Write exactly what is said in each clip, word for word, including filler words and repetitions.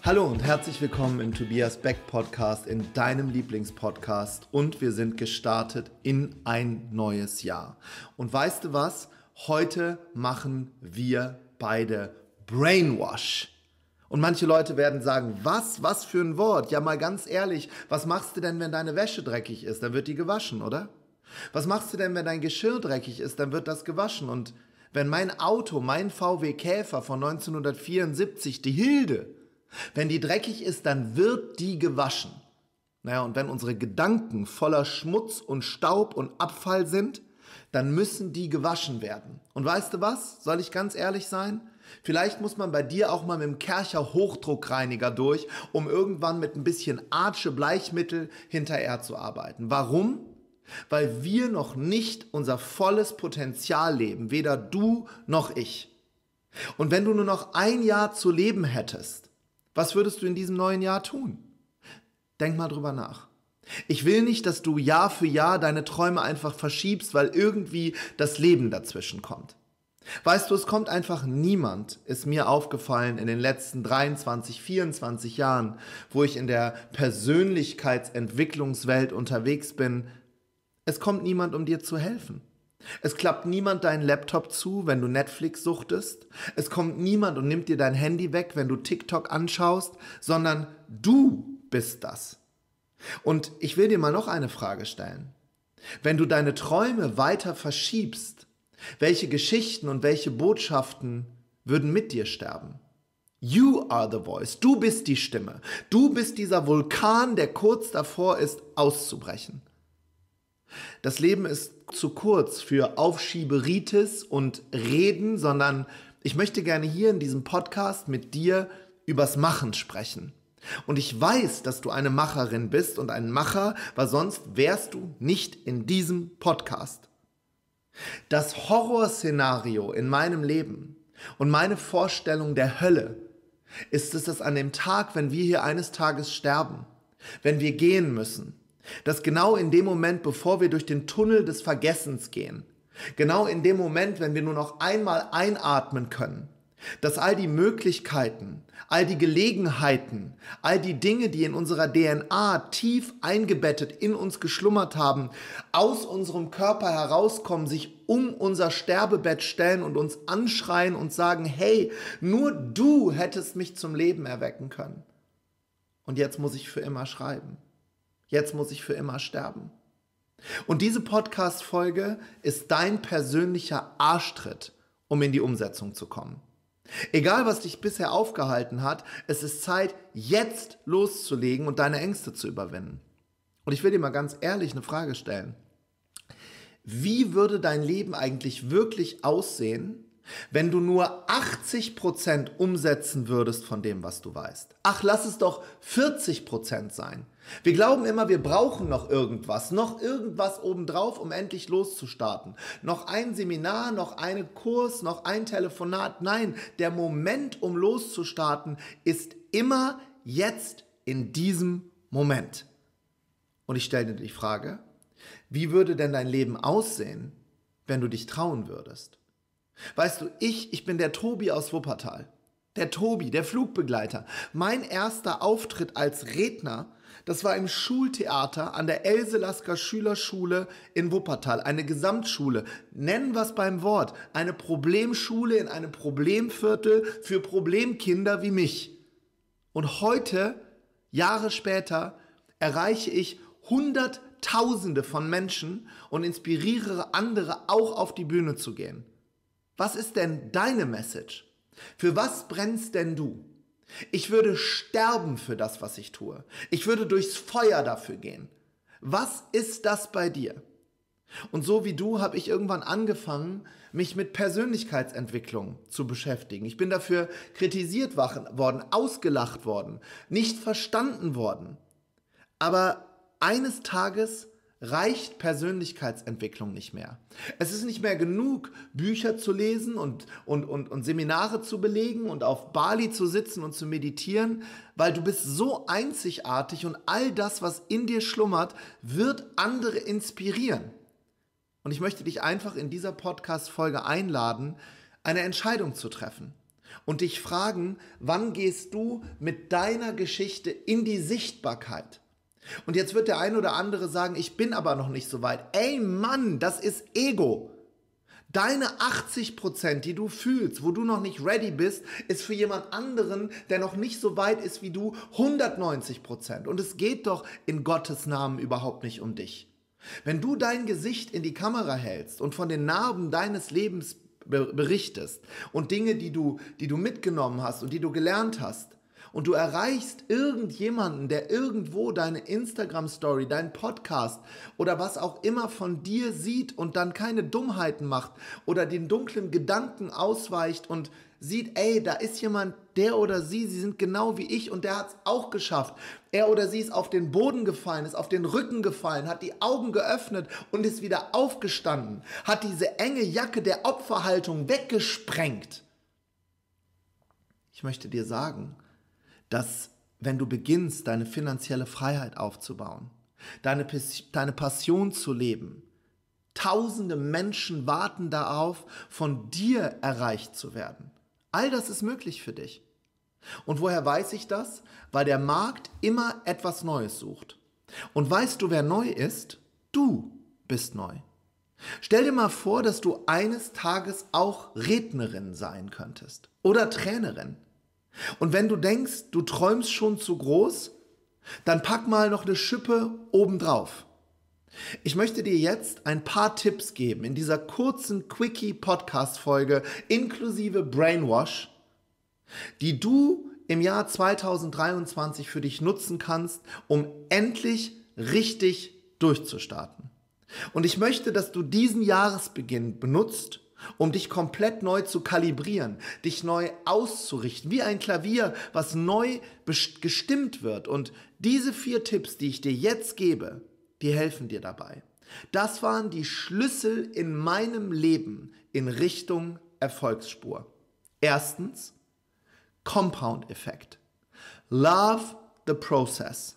Hallo und herzlich willkommen im Tobias Beck Podcast, in deinem Lieblingspodcast, und wir sind gestartet in ein neues Jahr. Und weißt du was? Heute machen wir beide Brainwash. Und manche Leute werden sagen, was, was für ein Wort? Ja, mal ganz ehrlich, was machst du denn, wenn deine Wäsche dreckig ist? Dann wird die gewaschen, oder? Was machst du denn, wenn dein Geschirr dreckig ist? Dann wird das gewaschen. Und wenn mein Auto, mein V W Käfer von neunzehnhundertvierundsiebzig, die Hilde, wenn die dreckig ist, dann wird die gewaschen. Naja, und wenn unsere Gedanken voller Schmutz und Staub und Abfall sind, dann müssen die gewaschen werden. Und weißt du was? Soll ich ganz ehrlich sein? Vielleicht muss man bei dir auch mal mit dem Kärcher Hochdruckreiniger durch, um irgendwann mit ein bisschen Arche Bleichmittel hinterher zu arbeiten. Warum? Weil wir noch nicht unser volles Potenzial leben, weder du noch ich. Und wenn du nur noch ein Jahr zu leben hättest, was würdest du in diesem neuen Jahr tun? Denk mal drüber nach. Ich will nicht, dass du Jahr für Jahr deine Träume einfach verschiebst, weil irgendwie das Leben dazwischen kommt. Weißt du, es kommt einfach niemand, ist mir aufgefallen in den letzten dreiundzwanzig, vierundzwanzig Jahren, wo ich in der Persönlichkeitsentwicklungswelt unterwegs bin, es kommt niemand, um dir zu helfen. Es klappt niemand deinen Laptop zu, wenn du Netflix suchtest. Es kommt niemand und nimmt dir dein Handy weg, wenn du TikTok anschaust, sondern du bist das. Und ich will dir mal noch eine Frage stellen. Wenn du deine Träume weiter verschiebst, welche Geschichten und welche Botschaften würden mit dir sterben? You are the voice. Du bist die Stimme. Du bist dieser Vulkan, der kurz davor ist, auszubrechen. Das Leben ist zu kurz für Aufschieberitis und Reden, sondern ich möchte gerne hier in diesem Podcast mit dir übers Machen sprechen. Und ich weiß, dass du eine Macherin bist und ein Macher, weil sonst wärst du nicht in diesem Podcast. Das Horrorszenario in meinem Leben und meine Vorstellung der Hölle ist es, dass an dem Tag, wenn wir hier eines Tages sterben, wenn wir gehen müssen, dass genau in dem Moment, bevor wir durch den Tunnel des Vergessens gehen, genau in dem Moment, wenn wir nur noch einmal einatmen können, dass all die Möglichkeiten, all die Gelegenheiten, all die Dinge, die in unserer D N A tief eingebettet in uns geschlummert haben, aus unserem Körper herauskommen, sich um unser Sterbebett stellen und uns anschreien und sagen, hey, nur du hättest mich zum Leben erwecken können. Und jetzt muss ich für immer schreiben. Jetzt muss ich für immer sterben. Und diese Podcast-Folge ist dein persönlicher Arschtritt, um in die Umsetzung zu kommen. Egal, was dich bisher aufgehalten hat, es ist Zeit, jetzt loszulegen und deine Ängste zu überwinden. Und ich will dir mal ganz ehrlich eine Frage stellen. Wie würde dein Leben eigentlich wirklich aussehen, wenn du nur achtzig Prozent umsetzen würdest von dem, was du weißt? Ach, lass es doch vierzig Prozent sein. Wir glauben immer, wir brauchen noch irgendwas, noch irgendwas obendrauf, um endlich loszustarten. Noch ein Seminar, noch einen Kurs, noch ein Telefonat. Nein, der Moment, um loszustarten, ist immer jetzt in diesem Moment. Und ich stelle dir die Frage, wie würde denn dein Leben aussehen, wenn du dich trauen würdest? Weißt du, ich, ich bin der Tobi aus Wuppertal. Der Tobi, der Flugbegleiter. Mein erster Auftritt als Redner, das war im Schultheater an der Else-Lasker Schülerschule in Wuppertal. Eine Gesamtschule. Nennen wir es beim Wort. Eine Problemschule in einem Problemviertel für Problemkinder wie mich. Und heute, Jahre später, erreiche ich Hunderttausende von Menschen und inspiriere andere auch auf die Bühne zu gehen. Was ist denn deine Message? Für was brennst denn du? Ich würde sterben für das, was ich tue. Ich würde durchs Feuer dafür gehen. Was ist das bei dir? Und so wie du habe ich irgendwann angefangen, mich mit Persönlichkeitsentwicklung zu beschäftigen. Ich bin dafür kritisiert worden, ausgelacht worden, nicht verstanden worden. Aber eines Tages reicht Persönlichkeitsentwicklung nicht mehr. Es ist nicht mehr genug, Bücher zu lesen und, und, und, und Seminare zu belegen und auf Bali zu sitzen und zu meditieren, weil du bist so einzigartig und all das, was in dir schlummert, wird andere inspirieren. Und ich möchte dich einfach in dieser Podcast-Folge einladen, eine Entscheidung zu treffen. und dich fragen, wann gehst du mit deiner Geschichte in die Sichtbarkeit? Und jetzt wird der ein oder andere sagen, ich bin aber noch nicht so weit. Ey Mann, das ist Ego. Deine achtzig Prozent, die du fühlst, wo du noch nicht ready bist, ist für jemand anderen, der noch nicht so weit ist wie du, hundertneunzig Prozent. Und es geht doch in Gottes Namen überhaupt nicht um dich. Wenn du dein Gesicht in die Kamera hältst und von den Narben deines Lebens berichtest und Dinge, die du, die du mitgenommen hast und die du gelernt hast, und du erreichst irgendjemanden, der irgendwo deine Instagram-Story, deinen Podcast oder was auch immer von dir sieht und dann keine Dummheiten macht oder den dunklen Gedanken ausweicht und sieht, ey, da ist jemand, der oder sie, sie sind genau wie ich und der hat es auch geschafft. Er oder sie ist auf den Boden gefallen, ist auf den Rücken gefallen, hat die Augen geöffnet und ist wieder aufgestanden, hat diese enge Jacke der Opferhaltung weggesprengt. Ich möchte dir sagen, dass wenn du beginnst, deine finanzielle Freiheit aufzubauen, deine, deine Passion zu leben, tausende Menschen warten darauf, von dir erreicht zu werden. All das ist möglich für dich. Und woher weiß ich das? Weil der Markt immer etwas Neues sucht. Und weißt du, wer neu ist? Du bist neu. Stell dir mal vor, dass du eines Tages auch Rednerin sein könntest oder Trainerin. Und wenn du denkst, du träumst schon zu groß, dann pack mal noch eine Schippe obendrauf. Ich möchte dir jetzt ein paar Tipps geben in dieser kurzen Quickie-Podcast-Folge inklusive Brainwash, die du im Jahr zweitausenddreiundzwanzig für dich nutzen kannst, um endlich richtig durchzustarten. Und ich möchte, dass du diesen Jahresbeginn benutzt, um dich komplett neu zu kalibrieren, dich neu auszurichten, wie ein Klavier, was neu gestimmt wird. Und diese vier Tipps, die ich dir jetzt gebe, die helfen dir dabei. Das waren die Schlüssel in meinem Leben in Richtung Erfolgsspur. Erstens, Compound-Effekt. Love the process.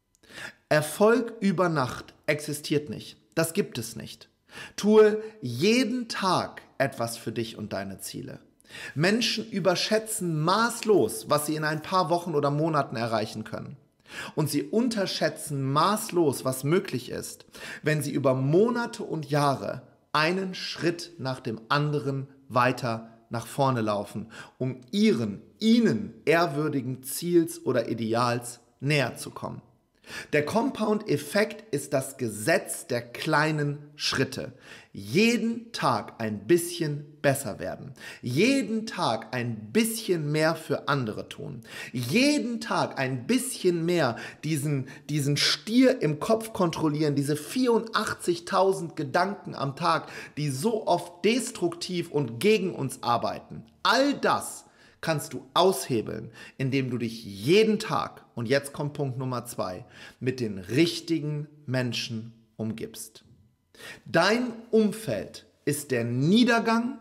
Erfolg über Nacht existiert nicht. Das gibt es nicht. Tue jeden Tag etwas für dich und deine Ziele. Menschen überschätzen maßlos, was sie in ein paar Wochen oder Monaten erreichen können. Und sie unterschätzen maßlos, was möglich ist, wenn sie über Monate und Jahre einen Schritt nach dem anderen weiter nach vorne laufen, um ihren, ihnen ehrwürdigen Ziels oder Ideals näher zu kommen. Der Compound-Effekt ist das Gesetz der kleinen Schritte. Jeden Tag ein bisschen besser werden. Jeden Tag ein bisschen mehr für andere tun. Jeden Tag ein bisschen mehr diesen, diesen Stier im Kopf kontrollieren, diese vierundachtzigtausend Gedanken am Tag, die so oft destruktiv und gegen uns arbeiten. All das kannst du aushebeln, indem du dich jeden Tag, und jetzt kommt Punkt Nummer zwei, mit den richtigen Menschen umgibst. Dein Umfeld ist der Niedergang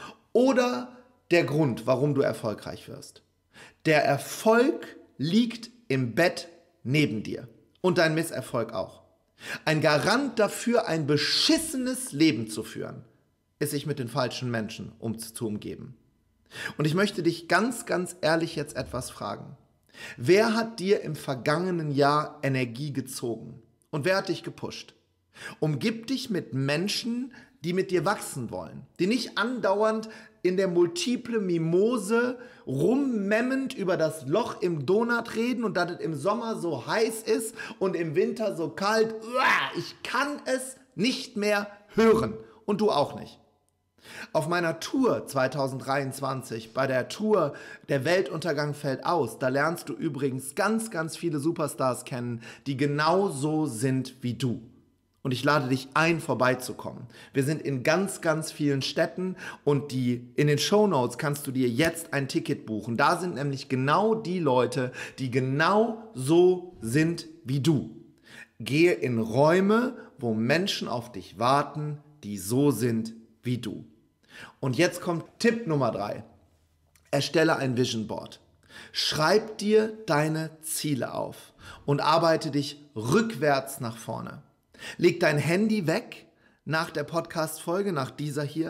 oder der Grund, warum du erfolgreich wirst. Der Erfolg liegt im Bett neben dir und dein Misserfolg auch. Ein Garant dafür, ein beschissenes Leben zu führen, ist sich mit den falschen Menschen um, zu umgeben. Und ich möchte dich ganz, ganz ehrlich jetzt etwas fragen. Wer hat dir im vergangenen Jahr Energie gezogen? Und wer hat dich gepusht? Umgib dich mit Menschen, die mit dir wachsen wollen, die nicht andauernd in der multiple Mimose rummemmend über das Loch im Donut reden und dass es im Sommer so heiß ist und im Winter so kalt. Ich kann es nicht mehr hören und du auch nicht. Auf meiner Tour zweitausenddreiundzwanzig, bei der Tour Der Weltuntergang fällt aus, da lernst du übrigens ganz, ganz viele Superstars kennen, die genau so sind wie du. Und ich lade dich ein, vorbeizukommen. Wir sind in ganz, ganz vielen Städten und die, in den Shownotes kannst du dir jetzt ein Ticket buchen. Da sind nämlich genau die Leute, die genau so sind wie du. Gehe in Räume, wo Menschen auf dich warten, die so sind wie du. Und jetzt kommt Tipp Nummer drei. Erstelle ein Vision Board. Schreib dir deine Ziele auf und arbeite dich rückwärts nach vorne. Leg dein Handy weg nach der Podcast-Folge, nach dieser hier,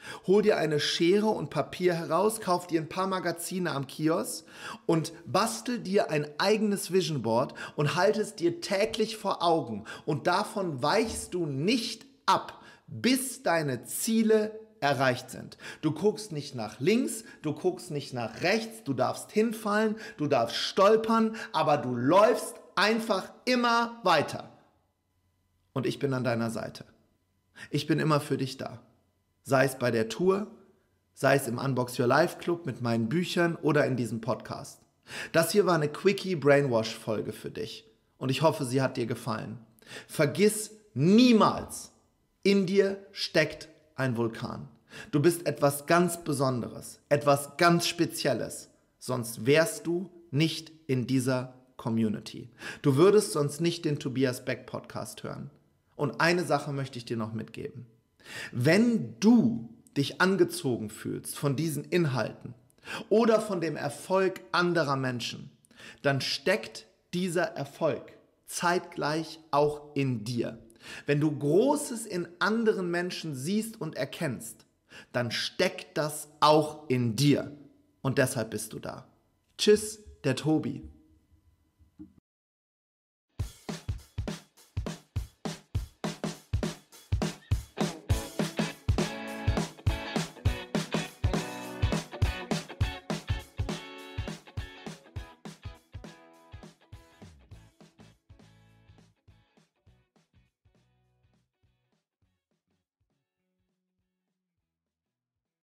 Hol dir eine Schere und Papier heraus, kauf dir ein paar Magazine am Kiosk und bastel dir ein eigenes Vision Board und halte es dir täglich vor Augen. Und davon weichst du nicht ab, bis deine Ziele erreicht sind. Du guckst nicht nach links, du guckst nicht nach rechts, du darfst hinfallen, du darfst stolpern, aber du läufst einfach immer weiter. Und ich bin an deiner Seite. Ich bin immer für dich da. Sei es bei der Tour, sei es im Unbox Your Life Club mit meinen Büchern oder in diesem Podcast. Das hier war eine Quickie Brainwash Folge für dich und ich hoffe, sie hat dir gefallen. Vergiss niemals, in dir steckt ein Vulkan. Du bist etwas ganz Besonderes, etwas ganz Spezielles, sonst wärst du nicht in dieser Community. Du würdest sonst nicht den Tobias Beck Podcast hören. Und eine Sache möchte ich dir noch mitgeben. Wenn du dich angezogen fühlst von diesen Inhalten oder von dem Erfolg anderer Menschen, dann steckt dieser Erfolg zeitgleich auch in dir. Wenn du Großes in anderen Menschen siehst und erkennst, dann steckt das auch in dir. Und deshalb bist du da. Tschüss, der Tobi.